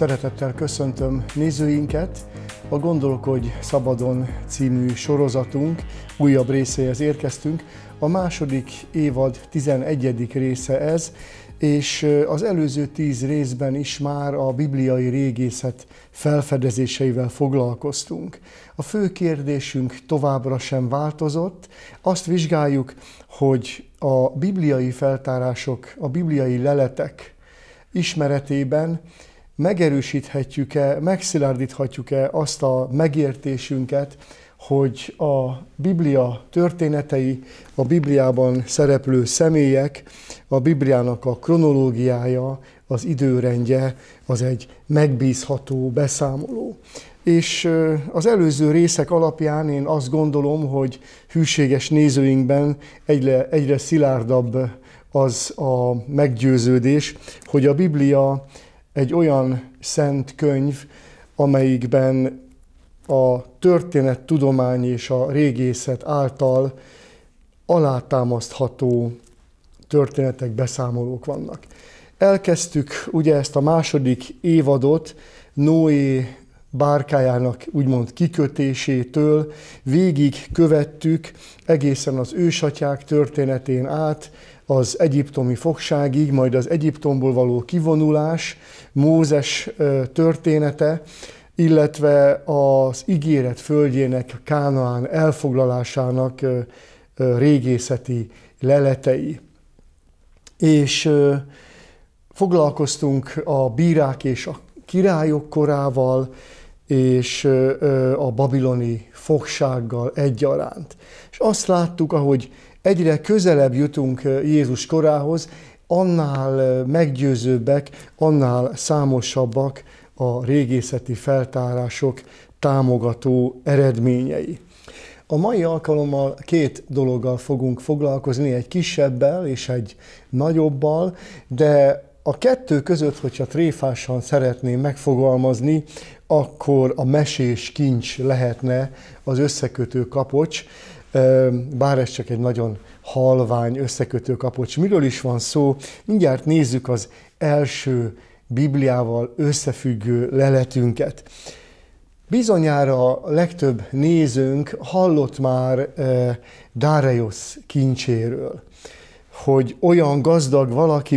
Szeretettel köszöntöm nézőinket. A Gondolkodj Szabadon című sorozatunk újabb részéhez érkeztünk. A második évad 11. része ez, és az előző 10 részben is már a bibliai régészet felfedezéseivel foglalkoztunk. A fő kérdésünk továbbra sem változott. Azt vizsgáljuk, hogy a bibliai feltárások, a bibliai leletek ismeretében megerősíthetjük-e, megszilárdíthatjuk-e azt a megértésünket, hogy a Biblia történetei, a Bibliában szereplő személyek, a Bibliának a kronológiája, az időrendje az egy megbízható beszámoló. És az előző részek alapján én azt gondolom, hogy hűséges nézőinkben egyre szilárdabb az a meggyőződés, hogy a Biblia egy olyan szent könyv, amelyikben a történettudomány és a régészet által alátámasztható történetek, beszámolók vannak. Elkezdtük ugye ezt a második évadot Noé bárkájának úgymond kikötésétől, végig követtük egészen az ősatyák történetén át, az egyiptomi fogságig, majd az Egyiptomból való kivonulás, Mózes története, illetve az ígéret földjének, Kánaán elfoglalásának régészeti leletei. És foglalkoztunk a bírák és a királyok korával, és a babiloni fogsággal egyaránt. És azt láttuk, ahogy egyre közelebb jutunk Jézus korához, annál meggyőzőbbek, annál számosabbak a régészeti feltárások támogató eredményei. A mai alkalommal 2 dologgal fogunk foglalkozni, egy kisebbel és egy nagyobbal, de a 2 között, hogyha tréfásan szeretném megfogalmazni, akkor a mesés kincs lehetne az összekötő kapocs, bár ez csak egy nagyon halvány összekötő kapocs. Miről is van szó? Mindjárt nézzük az első Bibliával összefüggő leletünket. Bizonyára a legtöbb nézőnk hallott már Dáreiosz kincséről, hogy olyan gazdag valaki,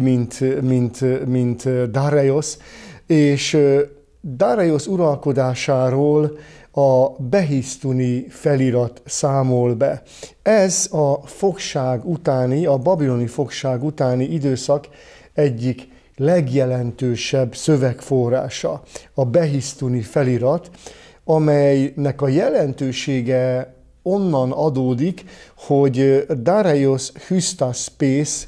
mint Dáreiosz, és Dáreiosz uralkodásáról a Behisztuni felirat számol be. Ez a fogság utáni, a babiloni fogság utáni időszak egyik legjelentősebb szövegforrása, a Behisztuni felirat, amelynek a jelentősége onnan adódik, hogy Dáreiosz Hüsztaszpész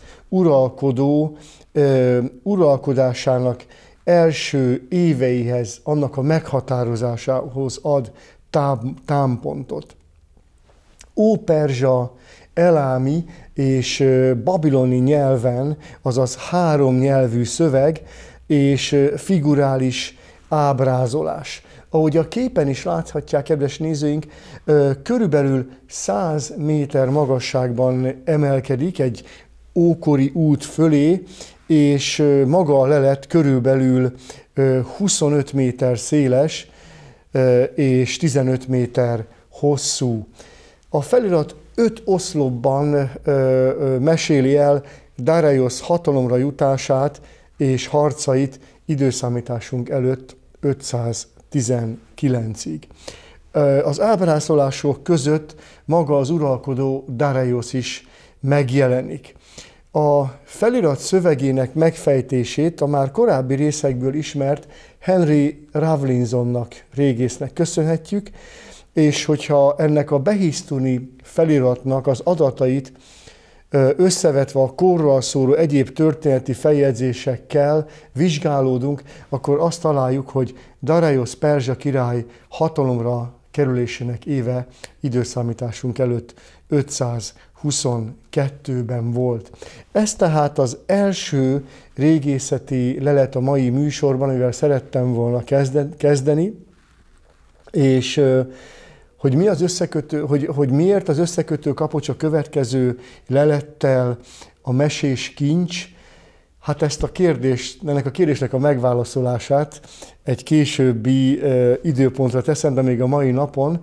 uralkodásának első éveihez, annak a meghatározásához ad támpontot. Óperzsa, elámi és babiloni nyelven, azaz 3 nyelvű szöveg és figurális ábrázolás. Ahogy a képen is láthatják, kedves nézőink, körülbelül 100 méter magasságban emelkedik egy ókori út fölé, és maga a lelet körülbelül 25 méter széles és 15 méter hosszú. A felirat 5 oszlopban meséli el Dáreiosz hatalomra jutását és harcait időszámításunk előtt 519-ig. Az ábrázolások között maga az uralkodó Dáreiosz is megjelenik. A felirat szövegének megfejtését a már korábbi részekből ismert Henry Rawlinsonnak, régésznek köszönhetjük, és hogyha ennek a Behisztuni feliratnak az adatait összevetve a korról szóló egyéb történeti feljegyzésekkel vizsgálódunk, akkor azt találjuk, hogy Dáreiosz perzsa király hatalomra kerülésének éve időszámításunk előtt 522-ben volt. Ez tehát az első régészeti lelet a mai műsorban, amivel szerettem volna kezdeni, és hogy mi az összekötő, hogy miért az összekötő kapocs a következő lelettel a mesés kincs. Hát ennek a kérdésnek a megválaszolását egy későbbi időpontra teszem, de még a mai napon.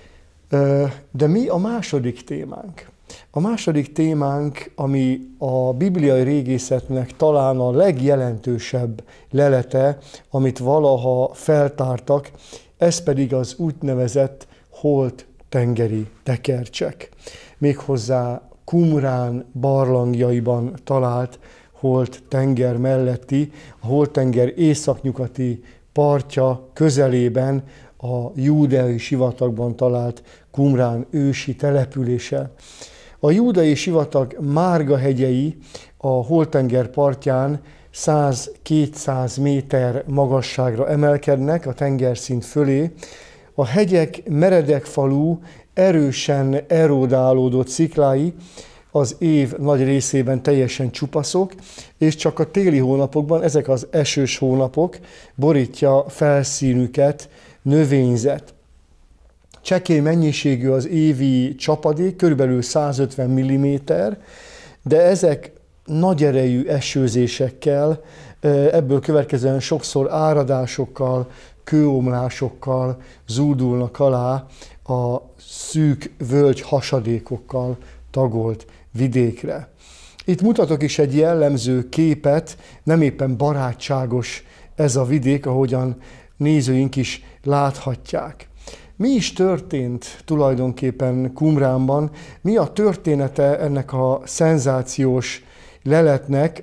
De mi a második témánk? A második témánk, ami a bibliai régészetnek talán a legjelentősebb lelete, amit valaha feltártak, ez pedig az úgynevezett holt-tengeri tekercsek. Méghozzá Qumrán barlangjaiban talált Holt-tenger melletti, a Holt-tenger északnyugati partja közelében a júdeai sivatagban talált Qumrán ősi települése. A júdeai sivatag márgahegyei a Holt-tenger partján 100-200 méter magasságra emelkednek a tengerszint fölé. A hegyek meredekfalú, erősen erodálódott sziklái az év nagy részében teljesen csupaszok, és csak a téli hónapokban, ezek az esős hónapok, borítja felszínüket növényzet. Csekély mennyiségű az évi csapadék, körülbelül 150 mm, de ezek nagy erejű esőzésekkel, ebből következően sokszor áradásokkal, kőomlásokkal zúdulnak alá a szűk völgy hasadékokkal tagolt vidékre. Itt mutatok is egy jellemző képet, nem éppen barátságos ez a vidék, ahogyan nézőink is láthatják. Mi is történt tulajdonképpen Qumránban? Mi a története ennek a szenzációs leletnek?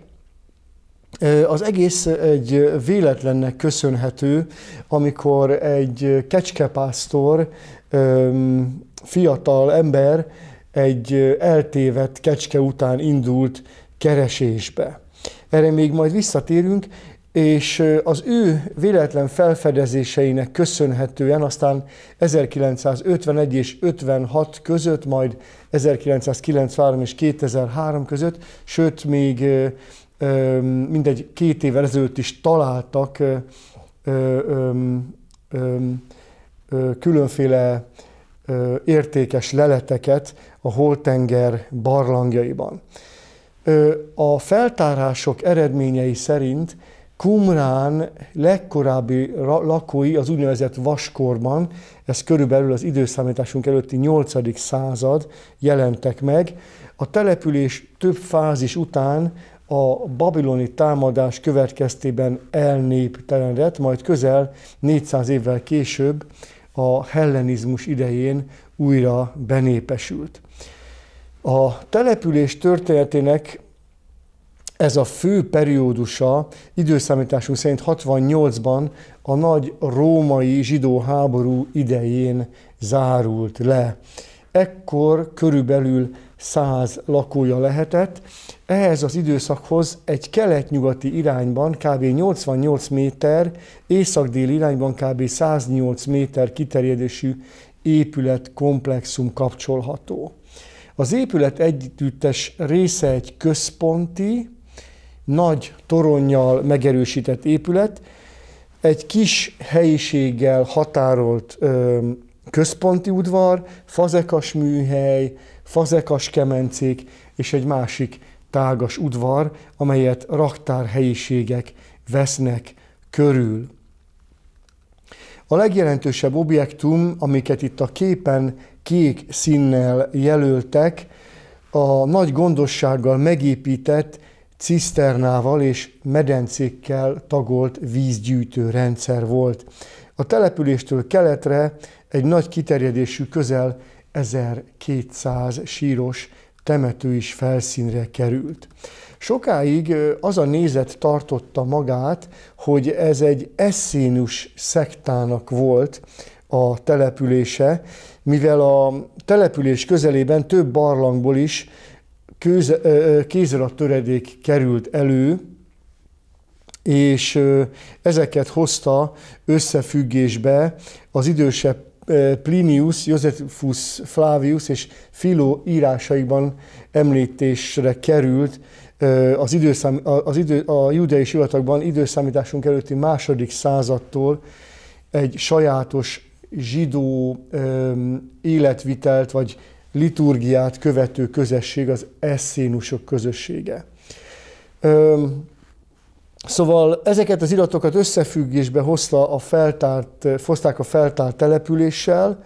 Az egész egy véletlennek köszönhető, amikor egy kecskepásztor, fiatal ember egy eltévedt kecske után indult keresésbe. Erre még majd visszatérünk, és az ő véletlen felfedezéseinek köszönhetően aztán 1951 és 56 között, majd 1993 és 2003 között, sőt még mindegy 2 évvel ezelőtt is találtak különféle értékes leleteket a Holt-tenger barlangjaiban. A feltárások eredményei szerint Qumrán legkorábbi lakói az úgynevezett vaskorban, ez körülbelül az időszámításunk előtti 8. század jelentek meg. A település több fázis után a babiloni támadás következtében elnéptelenedett, majd közel 400 évvel később a hellenizmus idején újra benépesült. A település történetének ez a fő periódusa időszámításunk szerint 68-ban a nagy római zsidó háború idején zárult le. Ekkor körülbelül 100 lakója lehetett. Ehhez az időszakhoz egy kelet-nyugati irányban kb. 88 méter, észak-déli irányban kb. 108 méter kiterjedésű épületkomplexum kapcsolható. Az épület együttes része egy központi, nagy toronnyal megerősített épület, egy kis helyiséggel határolt központi udvar, fazekas műhely, fazekas kemencék és egy másik tágas udvar, amelyet raktárhelyiségek vesznek körül. A legjelentősebb objektum, amiket itt a képen kék színnel jelöltek, a nagy gondossággal megépített ciszternával és medencékkel tagolt vízgyűjtő rendszer volt. A településtől keletre egy nagy kiterjedésű, közel 1200 síros temető is felszínre került. Sokáig az a nézet tartotta magát, hogy ez egy eszénus szektának volt a települése, mivel a település közelében több barlangból is kéziratttöredék került elő, és ezeket hozta összefüggésbe az idősebb Plinius, Josephus Flavius és Philo írásaiban említésre került a júdeai sivatagban időszámításunk előtti 2. századtól egy sajátos zsidó életvitelt vagy liturgiát követő közösség, az eszénusok közössége. Szóval ezeket az iratokat összefüggésbe hozták a feltárt településsel,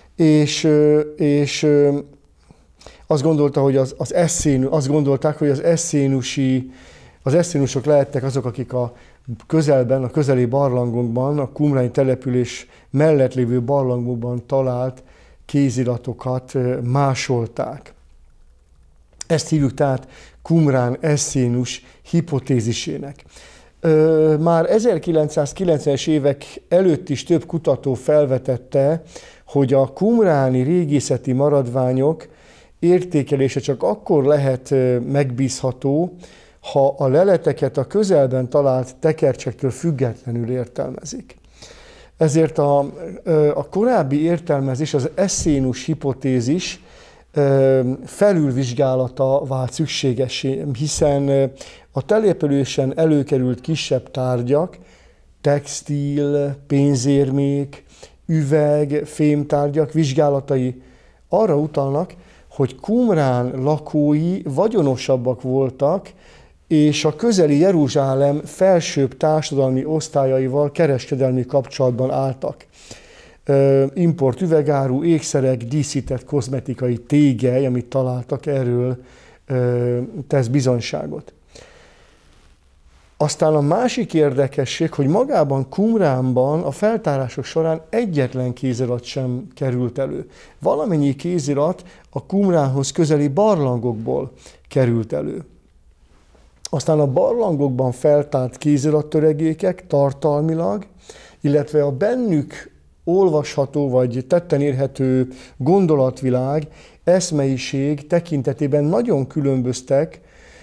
és azt gondolták, hogy az eszénusok lehettek azok, akik a közeli barlangokban, a qumráni település mellett lévő barlangokban talált kéziratokat másolták. Ezt hívjuk tehát Qumrán-Eszénus hipotézisének. Már 1990-es évek előtt is több kutató felvetette, hogy a qumráni régészeti maradványok értékelése csak akkor lehet megbízható, ha a leleteket a közelben talált tekercsektől függetlenül értelmezik. Ezért a korábbi értelmezés, az eszénus hipotézis felülvizsgálata vált szükségessé, hiszen a településen előkerült kisebb tárgyak, textil, pénzérmék, üveg, fémtárgyak vizsgálatai arra utalnak, hogy Qumrán lakói vagyonosabbak voltak, és a közeli Jeruzsálem felsőbb társadalmi osztályaival kereskedelmi kapcsolatban álltak. Import üvegáru, ékszerek, díszített kozmetikai tégely, amit találtak, erről tesz bizonyságot. Aztán a másik érdekesség, hogy magában Qumránban a feltárások során egyetlen kézirat sem került elő. Valamennyi kézirat a Qumránhoz közeli barlangokból került elő. Aztán a barlangokban feltárt kézirattöregékek tartalmilag, illetve a bennük olvasható vagy tetten érhető gondolatvilág, eszmeiség tekintetében nagyon különböztek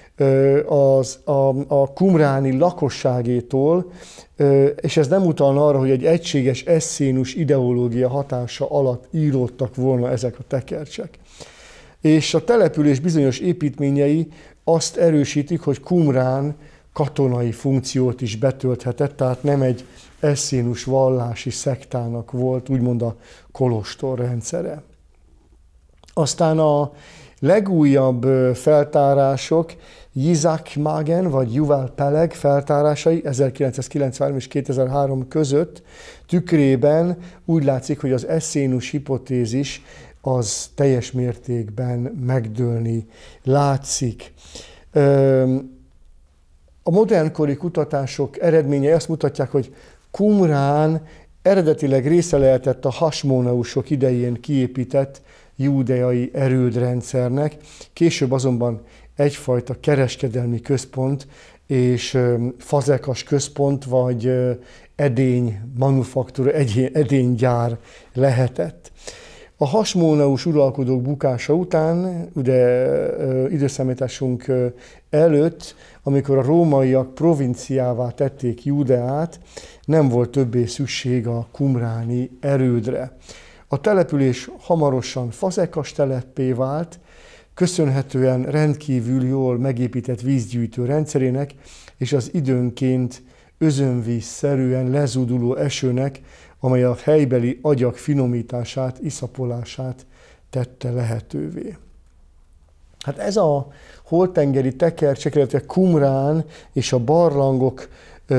a qumráni lakosságétól, és ez nem utalna arra, hogy egy egységes eszénus ideológia hatása alatt íródtak volna ezek a tekercsek. És a település bizonyos építményei azt erősítik, hogy Qumrán katonai funkciót is betölthetett, tehát nem egy eszénus vallási szektának volt, úgymond a kolostor rendszere. Aztán a legújabb feltárások, Yitzhak Magen vagy Yuval Peleg feltárásai 1993 és 2003 között tükrében úgy látszik, hogy az eszénus hipotézis az teljes mértékben megdőlni látszik. A modernkori kutatások eredményei azt mutatják, hogy Qumrán eredetileg része lehetett a hasmoneusok idején kiépített júdeai erődrendszernek, később azonban egyfajta kereskedelmi központ és fazekas központ vagy edény manufaktúra, edénygyár lehetett. A hasmoneus uralkodók bukása után, ugye időszámításunk előtt, amikor a rómaiak provinciává tették Júdeát, nem volt többé szükség a qumráni erődre. A település hamarosan fazekas teleppé vált, köszönhetően rendkívül jól megépített vízgyűjtő rendszerének és az időnként özönvízszerűen lezúduló esőnek, amely a helybeli agyak finomítását, iszapolását tette lehetővé. Hát ez a holtengeri tekercsek, illetve Qumrán és a barlangok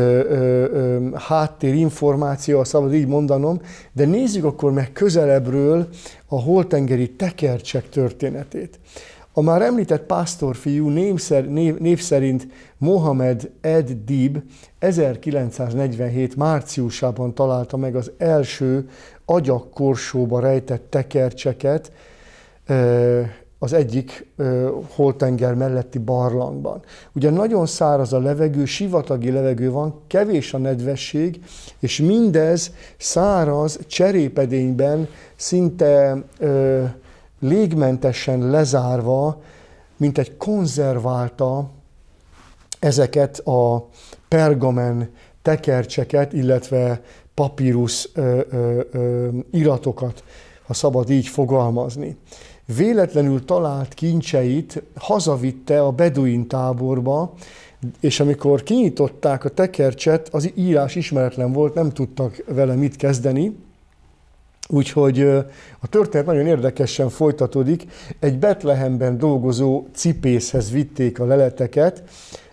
háttérinformáció, szabad így mondanom, de nézzük akkor meg közelebbről a holtengeri tekercsek történetét. A már említett pásztorfiú név szerint Mohamed ed-Dib 1947 márciusában találta meg az első agyagkorsóba rejtett tekercseket az egyik holtenger melletti barlangban. Ugye nagyon száraz a levegő, sivatagi levegő van, kevés a nedvesség, és mindez száraz cserépedényben szinte légmentesen lezárva, mint egy konzerválta ezeket a pergamen tekercseket, illetve papírus iratokat, ha szabad így fogalmazni. Véletlenül talált kincseit hazavitte a beduin táborba, és amikor kinyitották a tekercset, az írás ismeretlen volt, nem tudtak vele mit kezdeni, úgyhogy a történet nagyon érdekesen folytatódik. Egy Betlehemben dolgozó cipészhez vitték a leleteket,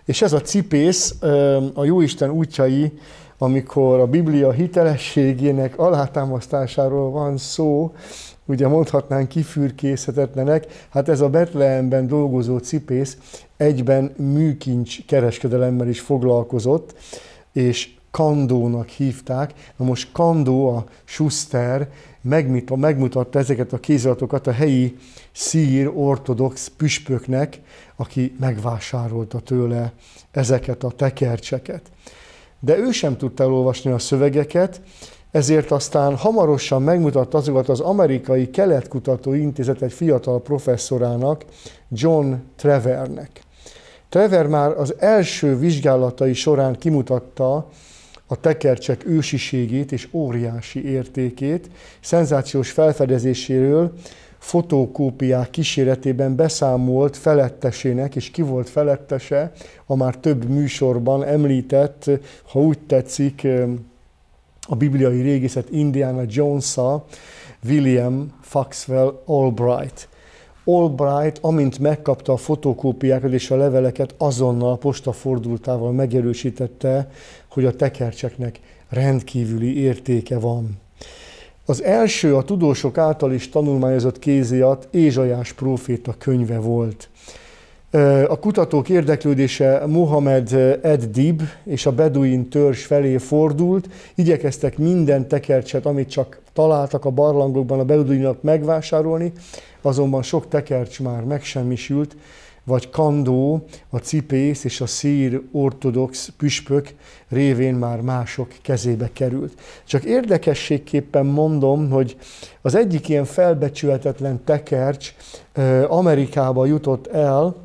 És ez a cipész a Jóisten útjai, amikor a Biblia hitelességének alátámasztásáról van szó, ugye mondhatnánk kifürkészhetetlenek, hát ez a Betlehemben dolgozó cipész egyben műkincs kereskedelemmel is foglalkozott, és Kandónak hívták. Na most Kandó, a Schuster megmutatta ezeket a kéziratokat a helyi szír ortodox püspöknek, aki megvásárolta tőle ezeket a tekercseket. De ő sem tudta elolvasni a szövegeket, ezért aztán hamarosan megmutatta azokat az amerikai keletkutató intézet egy fiatal professzorának, John Trevornek. Trevor már az első vizsgálatai során kimutatta a tekercsek ősiségét és óriási értékét, szenzációs felfedezéséről fotókópiák kíséretében beszámolt felettesének, és ki volt felettese, a már több műsorban említett, ha úgy tetszik, a bibliai régészet Indiana Jones-a, William Foxwell Albright. Albright, amint megkapta a fotókópiákat és a leveleket, azonnal postafordultával megerősítette, hogy a tekercseknek rendkívüli értéke van. Az első a tudósok által is tanulmányozott kézirat Ézsaiás próféta könyve volt. A kutatók érdeklődése Mohamed ed-Dib és a beduin törzs felé fordult, igyekeztek minden tekercset, amit csak találtak a barlangokban a beduinok megvásárolni, azonban sok tekercs már megsemmisült, vagy Kandó, a cipész és a szír ortodox püspök révén már mások kezébe került. Csak érdekességképpen mondom, hogy az egyik ilyen felbecsülhetetlen tekercs Amerikába jutott el,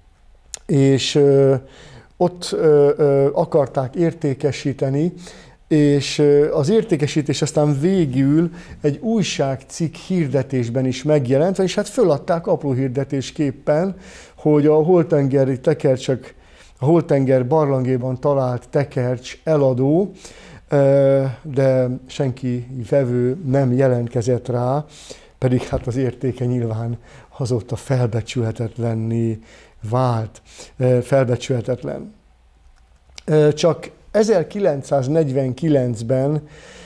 és ott akarták értékesíteni, és az értékesítés aztán végül egy újságcikk hirdetésben is megjelent, és hát föladták apró hirdetésképpen, hogy a holtengeri tekercsek, a holtenger barlangében talált tekercs eladó, de senki vevő nem jelentkezett rá, pedig hát az értéke nyilván azóta felbecsülhetetlenné vált, felbecsülhetetlen. Csak 1949-ben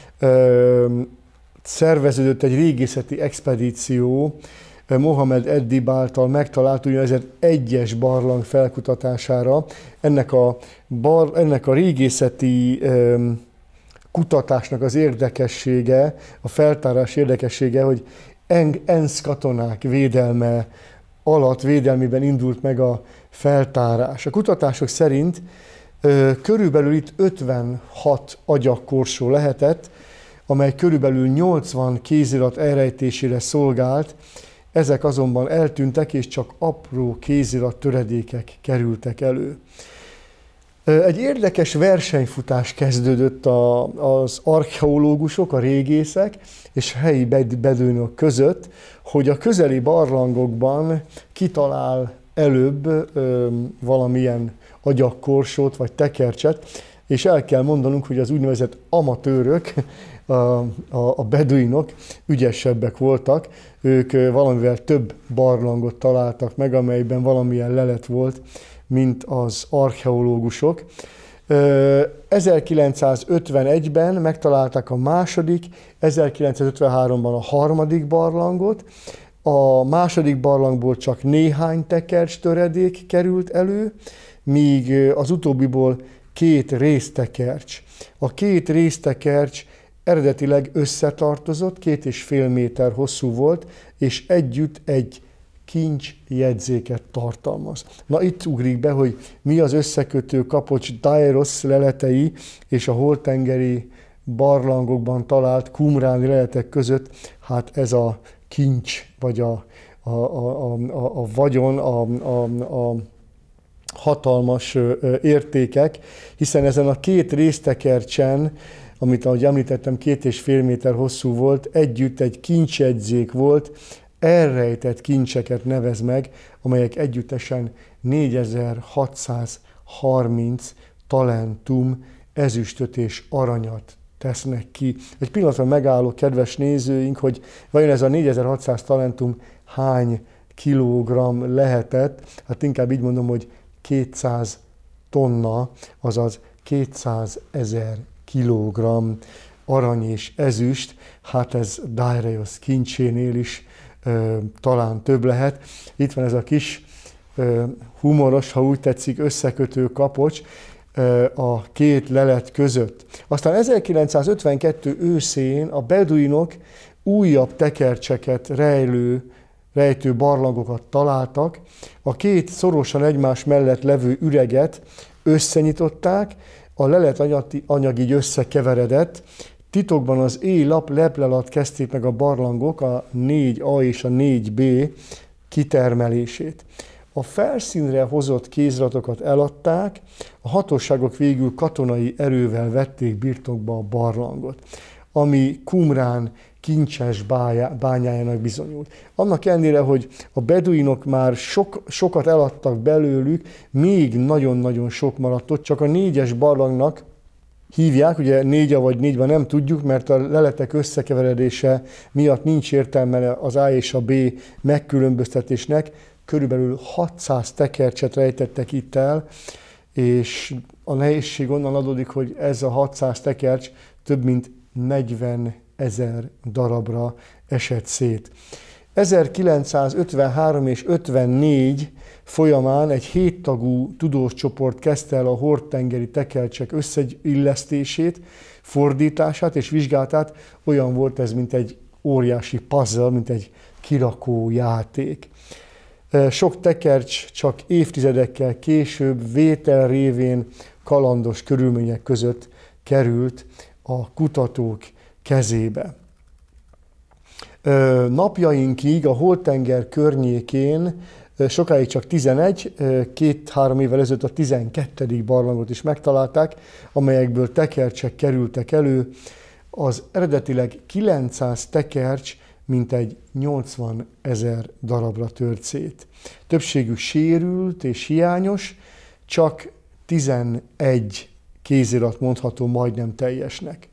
szerveződött egy régészeti expedíció Mohamed ed-Dib által megtalált úgynevezett egyes barlang felkutatására. Ennek a régészeti kutatásnak az érdekessége, a feltárás érdekessége, hogy ENSZ katonák védelmében indult meg a feltárás. A kutatások szerint körülbelül itt 56 agyagkorsó lehetett, amely körülbelül 80 kézirat elrejtésére szolgált, ezek azonban eltűntek, és csak apró kézirat töredékek kerültek elő. Egy érdekes versenyfutás kezdődött az archeológusok, a régészek és a helyi beduinok között, hogy a közeli barlangokban kitalál előbb valamilyen agyagkorsót vagy tekercset, és el kell mondanunk, hogy az úgynevezett amatőrök, a beduinok ügyesebbek voltak, ők valamivel több barlangot találtak meg, amelyben valamilyen lelet volt, mint az archeológusok. 1951-ben megtalálták a második, 1953-ban a harmadik barlangot. A második barlangból csak néhány tekercs töredék került elő, míg az utóbbiból 2 résztekercs. A 2 résztekercs eredetileg összetartozott, 2,5 méter hosszú volt, és együtt egy kincsjegyzéket tartalmaz. Na itt ugrik be, hogy mi az összekötő kapocs Dairos leletei és a holtengeri barlangokban talált qumráni leletek között, hát ez a kincs, vagy a vagyon, a hatalmas értékek, hiszen ezen a 2 résztekercsen, amit ahogy említettem 2,5 méter hosszú volt, együtt egy kincsjegyzék volt, elrejtett kincseket nevez meg, amelyek együttesen 4630 talentum ezüstöt és aranyat tesznek ki. Egy pillanatra megállok, kedves nézőink, hogy vajon ez a 4600 talentum hány kilogramm lehetett, hát inkább így mondom, hogy 200 tonna, azaz 200 000 kilogramm arany és ezüst, hát ez Dareios kincsénél is talán több lehet. Itt van ez a kis humoros, ha úgy tetszik, összekötő kapocs a két lelet között. Aztán 1952 őszén a beduinok újabb tekercseket rejtő barlangokat találtak. A két szorosan egymás mellett levő üreget összenyitották, a lelet anyag így összekeveredett. Titokban az éjlap leple alatt kezdték meg a barlangok a 4A és a 4B kitermelését. A felszínre hozott kéziratokat eladták, a hatóságok végül katonai erővel vették birtokba a barlangot, ami Qumrán kincses bányájának bizonyult. Annak ellenére, hogy a beduinok már sokat eladtak belőlük, még nagyon-nagyon sok maradt ott, csak a 4-es barlangnak hívják, ugye 4 vagy 4-ben nem tudjuk, mert a leletek összekeveredése miatt nincs értelme az A és a B megkülönböztetésnek, körülbelül 600 tekercset rejtettek itt el, és a nehézség onnan adódik, hogy ez a 600 tekercs több mint 40 000 darabra esett szét. 1953 és 54 folyamán egy 7 tagú tudóscsoport kezdte el a hordtengeri tekercsek összeillesztését, fordítását és vizsgálatát. Olyan volt ez, mint egy óriási puzzle, mint egy kirakó játék. Sok tekercs csak évtizedekkel később vétel révén kalandos körülmények között került a kutatók kezébe. Napjainkig a Holt-tenger környékén sokáig csak 11, 2-3 évvel ezelőtt a 12. barlangot is megtalálták, amelyekből tekercsek kerültek elő. Az eredetileg 900 tekercs mintegy 80 000 darabra tört szét. Többségük sérült és hiányos, csak 11 kézirat mondható majdnem teljesnek.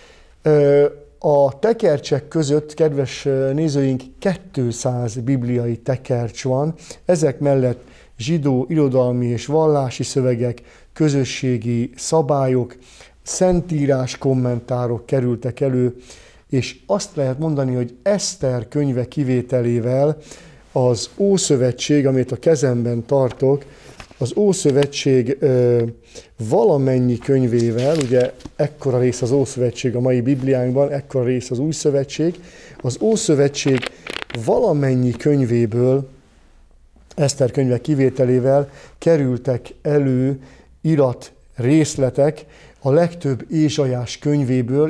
A tekercsek között, kedves nézőink, 200 bibliai tekercs van, ezek mellett zsidó, irodalmi és vallási szövegek, közösségi szabályok, szentírás kommentárok kerültek elő, és azt lehet mondani, hogy Eszter könyve kivételével az Ószövetség, amit a kezemben tartok, az Ószövetség valamennyi könyvével, ugye ekkora rész az Ószövetség a mai Bibliánkban, ekkora rész az Új Szövetség, az Ószövetség valamennyi könyvéből, Eszter könyve kivételével kerültek elő irat részletek, a legtöbb Ézsaiás könyvéből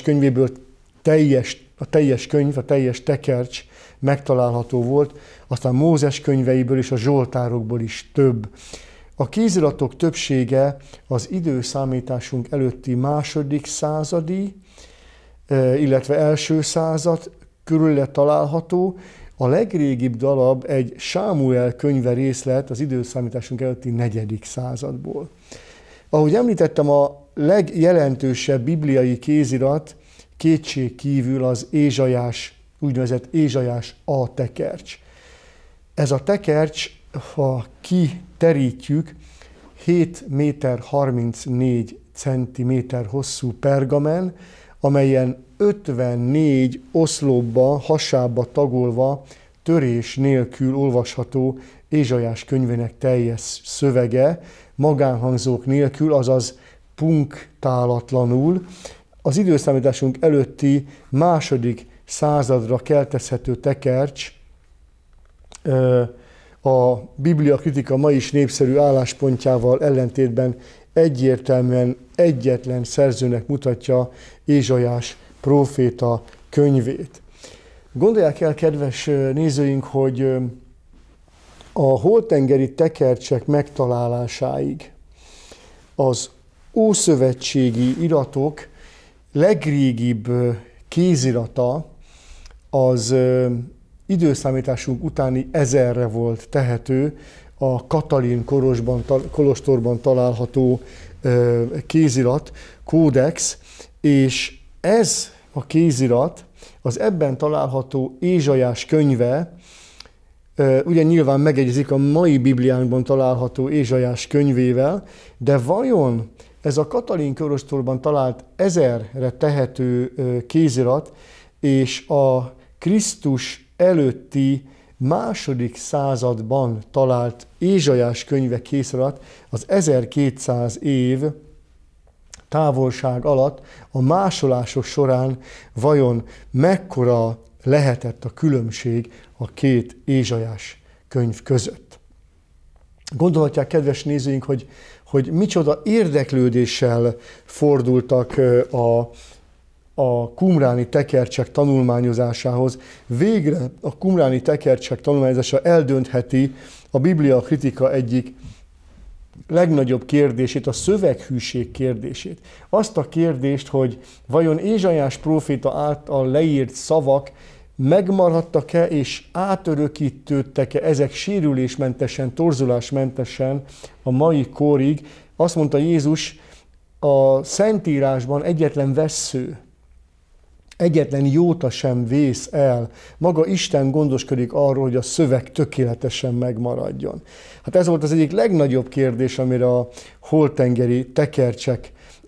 a teljes könyv, a teljes tekercs megtalálható volt, aztán Mózes könyveiből és a Zsoltárokból is több. A kéziratok többsége az időszámításunk előtti második századi, illetve első század körül található. A legrégibb darab egy Sámuel könyve részlet az időszámításunk előtti 4. századból. Ahogy említettem, a legjelentősebb bibliai kézirat kétség kívül az Ézsaiás, úgynevezett Ézsaiás A tekercs. Ez a tekercs, ha kiterítjük, 7 méter 34 centiméter hosszú pergamen, amelyen 54 oszlopba, hasába tagolva, törés nélkül olvasható Ézsaiás könyvének teljes szövege, magánhangzók nélkül, azaz punktálatlanul. Az időszámításunk előtti második századra keltezhető tekercs a Biblia kritika ma is népszerű álláspontjával ellentétben egyértelműen egyetlen szerzőnek mutatja Ézsaiás próféta könyvét. Gondolják el, kedves nézőink, hogy a holtengeri tekercsek megtalálásáig az ószövetségi iratok legrégibb kézirata az időszámításunk utáni 1000-re volt tehető, a Katalin kolostorban található kézirat, kódex, és ez a kézirat, az ebben található Ézsaiás könyve ugye nyilván megegyezik a mai Bibliánkban található Ézsaiás könyvével, de vajon ez a Katalin kolostorban talált 1000-re tehető kézirat és a Krisztus előtti második században talált Ézsaiás könyve kézirat az 1200 év távolság alatt a másolások során vajon mekkora lehetett a különbség a két Ézsaiás könyv között. Gondolhatják, kedves nézőink, hogy micsoda érdeklődéssel fordultak a qumráni tekercsek tanulmányozásához. Végre a qumráni tekercsek tanulmányozása eldöntheti a Biblia kritika egyik legnagyobb kérdését, a szöveghűség kérdését. Azt a kérdést, hogy vajon Ézsaiás próféta által leírt szavak megmaradtak-e és átörökítődtek-e ezek sérülésmentesen, torzulásmentesen a mai korig. Azt mondta Jézus, a Szentírásban egyetlen vessző, egyetlen jóta sem vész el. Maga Isten gondoskodik arról, hogy a szöveg tökéletesen megmaradjon. Hát ez volt az egyik legnagyobb kérdés, amire a holtengeri tekercsek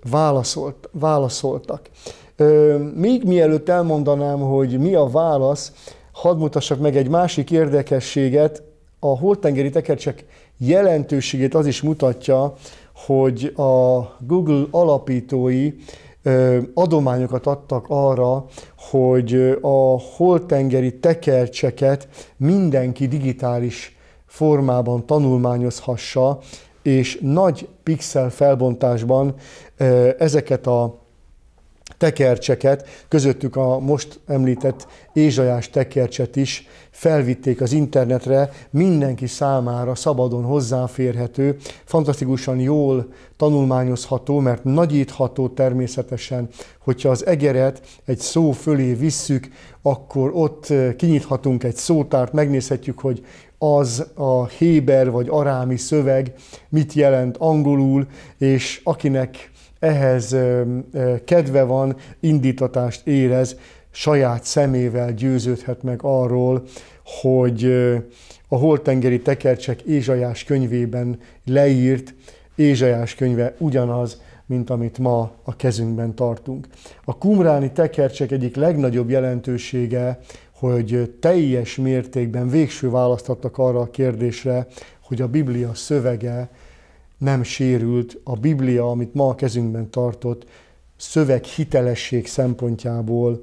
válaszoltak. Még mielőtt elmondanám, hogy mi a válasz, hadd mutassak meg egy másik érdekességet. A holtengeri tekercsek jelentőségét az is mutatja, hogy a Google alapítói adományokat adtak arra, hogy a holtengeri tekercseket mindenki digitális formában tanulmányozhassa, és nagy pixel felbontásban ezeket a tekercseket, közöttük a most említett Ézsaiás tekercset is felvitték az internetre, mindenki számára szabadon hozzáférhető, fantasztikusan jól tanulmányozható, mert nagyítható természetesen, hogyha az egeret egy szó fölé visszük, akkor ott kinyithatunk egy szótárt, megnézhetjük, hogy az a héber vagy arámi szöveg mit jelent angolul, és akinek ehhez kedve van, indítatást érez, saját szemével győződhet meg arról, hogy a holtengeri tekercsek Ézsaiás könyvében leírt Ézsaiás könyve ugyanaz, mint amit ma a kezünkben tartunk. A qumráni tekercsek egyik legnagyobb jelentősége, hogy teljes mértékben végső választ adtak arra a kérdésre, hogy a Biblia szövege nem sérült, a Biblia, amit ma a kezünkben tartott, szöveg hitelesség szempontjából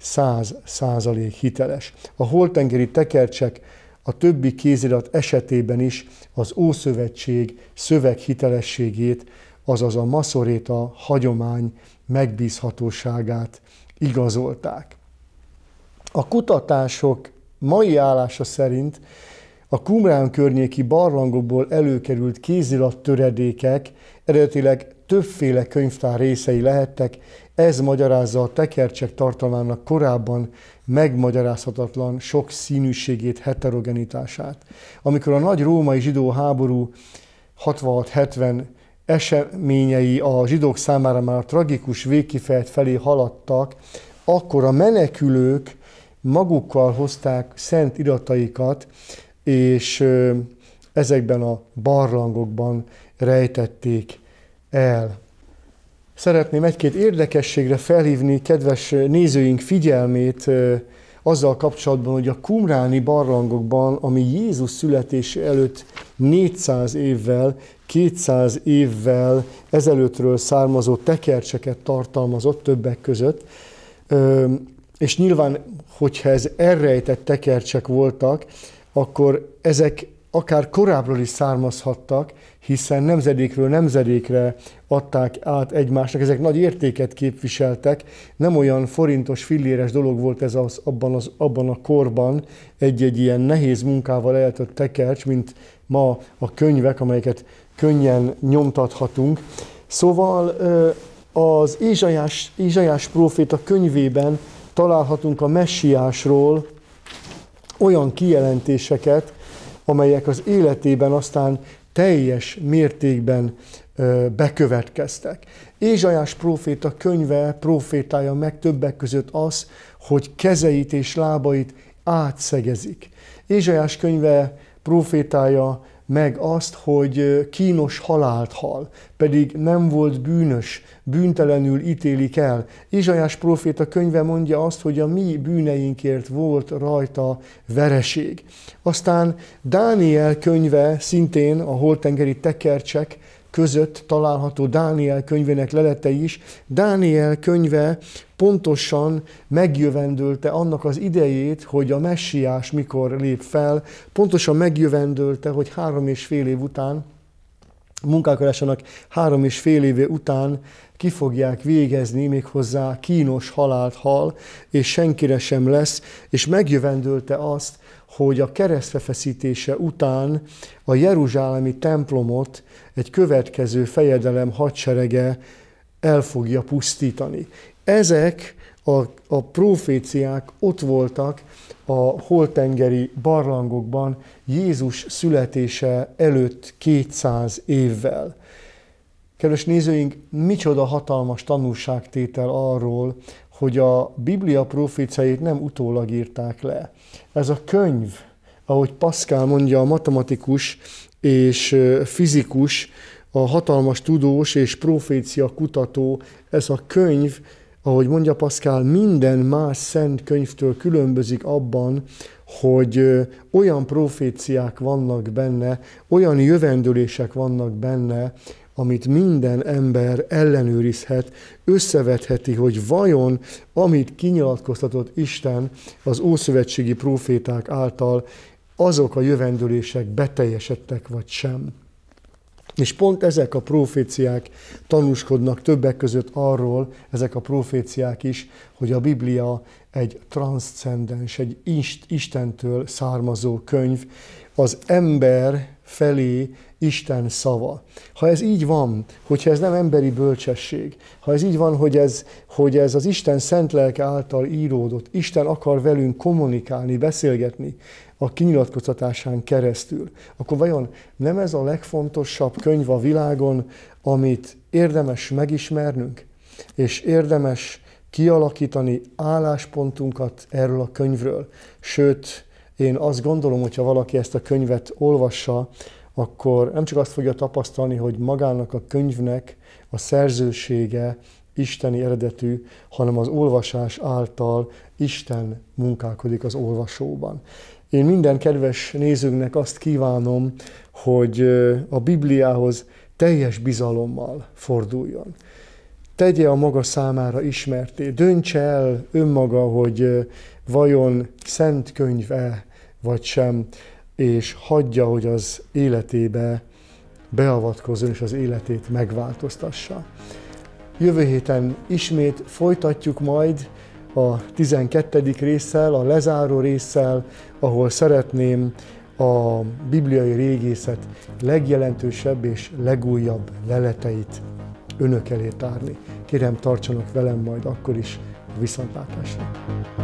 100% hiteles. A holtengeri tekercsek a többi kézirat esetében is az Ószövetség szöveg hitelességét, azaz a maszoréta hagyomány megbízhatóságát igazolták. A kutatások mai állása szerint a Qumrán környéki barlangokból előkerült kézirat-töredékek eredetileg többféle könyvtár részei lehettek, ez magyarázza a tekercsek tartalmának korábban megmagyarázhatatlan sok színűségét, heterogenitását. Amikor a nagy római zsidó háború 66-70 eseményei a zsidók számára már tragikus végkifejlet felé haladtak, akkor a menekülők magukkal hozták szent irataikat, és ezekben a barlangokban rejtették el. Szeretném egy-két érdekességre felhívni kedves nézőink figyelmét azzal kapcsolatban, hogy a qumráni barlangokban, ami Jézus születése előtt 400 évvel, 200 évvel ezelőttről származó tekercseket tartalmazott többek között, és nyilván, hogyha ez elrejtett tekercsek voltak, akkor ezek akár korábbról is származhattak, hiszen nemzedékről nemzedékre adták át egymásnak, ezek nagy értéket képviseltek, nem olyan forintos, filléres dolog volt ez abban a korban egy-egy ilyen nehéz munkával eltött tekercs, mint ma a könyvek, amelyeket könnyen nyomtathatunk. Szóval az Ézsaiás próféta könyvében találhatunk a messiásról olyan kijelentéseket, amelyek az életében aztán teljes mértékben bekövetkeztek. Ézsaiás próféta könyve profétálja meg többek között az, hogy kezeit és lábait átszegezik. Ézsaiás könyve prófétája meg azt, hogy kínos halált hal, pedig nem volt bűnös, bűntelenül ítélik el. Ézsaiás próféta könyve mondja azt, hogy a mi bűneinkért volt rajta vereség. Aztán Dániel könyve, szintén a holttengeri tekercsek között található Dániel könyvének leletei is. Dániel könyve pontosan megjövendölte annak az idejét, hogy a messiás mikor lép fel, pontosan megjövendölte, hogy 3,5 év után, munkálkodásának 3,5 éve után ki fogják végezni, méghozzá kínos halált hal, és senkire sem lesz, és megjövendölte azt, hogy a keresztre feszítése után a jeruzsálemi templomot egy következő fejedelem hadserege el fogja pusztítani. Ezek a proféciák ott voltak a holttengeri barlangokban Jézus születése előtt 200 évvel. Kedves nézőink, micsoda hatalmas tanúságtétel arról, hogy a Biblia proféciáit nem utólag írták le. Ez a könyv, ahogy Pascal mondja, a matematikus és fizikus, a hatalmas tudós és profécia kutató, ez a könyv, ahogy mondja Pascal, minden más szent könyvtől különbözik abban, hogy olyan proféciák vannak benne, olyan jövendőlések vannak benne, amit minden ember ellenőrizhet, összevetheti, hogy vajon, amit kinyilatkoztatott Isten az ószövetségi próféták által, azok a jövendőlések beteljesedtek vagy sem. És pont ezek a proféciák tanúskodnak többek között arról, ezek a proféciák is, hogy a Biblia egy transzcendens, egy Istentől származó könyv, az ember felé Isten szava. Ha ez így van, hogyha ez nem emberi bölcsesség, ha ez így van, hogy ez az Isten szent lelke által íródott, Isten akar velünk kommunikálni, beszélgetni a kinyilatkoztatásán keresztül, akkor vajon nem ez a legfontosabb könyv a világon, amit érdemes megismernünk, és érdemes kialakítani álláspontunkat erről a könyvről? Sőt, én azt gondolom, hogyha valaki ezt a könyvet olvassa, akkor nem csak azt fogja tapasztalni, hogy magának a könyvnek a szerzősége isteni eredetű, hanem az olvasás által Isten munkálkodik az olvasóban. Én minden kedves nézőnknek azt kívánom, hogy a Bibliához teljes bizalommal forduljon. Tegye a maga számára ismertté, döntse el önmaga, hogy vajon szent könyv-e vagy sem, és hagyja, hogy az életébe beavatkozzon, és az életét megváltoztassa. Jövő héten ismét folytatjuk majd a 12. résszel, a lezáró résszel, ahol szeretném a bibliai régészet legjelentősebb és legújabb leleteit önök elé tárni. Kérem, tartsanak velem majd akkor is, viszontlátásra!